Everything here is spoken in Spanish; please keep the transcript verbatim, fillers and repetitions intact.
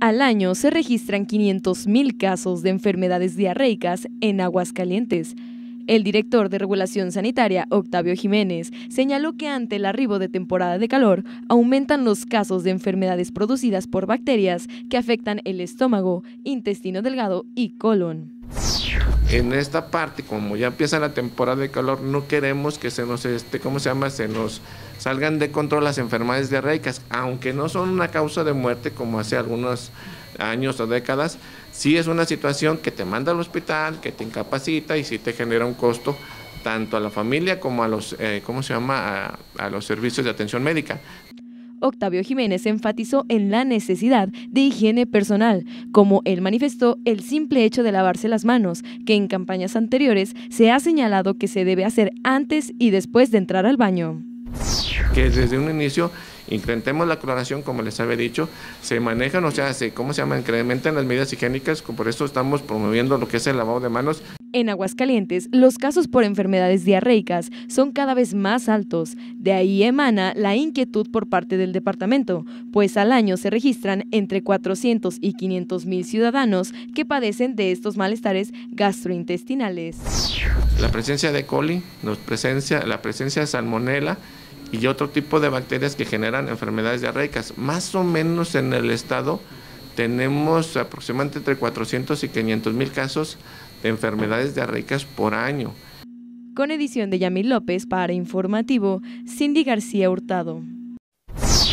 Al año se registran quinientos mil casos de enfermedades diarreicas en Aguascalientes. El director de Regulación Sanitaria, Octavio Jiménez, señaló que ante el arribo de temporada de calor, aumentan los casos de enfermedades producidas por bacterias que afectan el estómago, intestino delgado y colon. En esta parte, como ya empieza la temporada de calor, no queremos que se nos, este, ¿cómo se llama? Se nos salgan de control las enfermedades diarreicas, aunque no son una causa de muerte como hace algunos años o décadas, sí es una situación que te manda al hospital, que te incapacita y sí te genera un costo tanto a la familia como a los, eh, ¿cómo se llama? A, a los servicios de atención médica. Octavio Jiménez enfatizó en la necesidad de higiene personal, como él manifestó el simple hecho de lavarse las manos, que en campañas anteriores se ha señalado que se debe hacer antes y después de entrar al baño. Que desde un inicio incrementemos la cloración, como les había dicho, se manejan, o sea, se, ¿cómo se llama? Incrementan las medidas higiénicas, por eso estamos promoviendo lo que es el lavado de manos. En Aguascalientes, los casos por enfermedades diarreicas son cada vez más altos. De ahí emana la inquietud por parte del departamento, pues al año se registran entre cuatrocientos y quinientos mil ciudadanos que padecen de estos malestares gastrointestinales. La presencia de E. coli, nos presencia, la presencia de salmonela y otro tipo de bacterias que generan enfermedades diarreicas. Más o menos en el estado tenemos aproximadamente entre cuatrocientos y quinientos mil casos de enfermedades diarreicas por año. Con edición de Yamil López para Informativo, Cindy García Hurtado.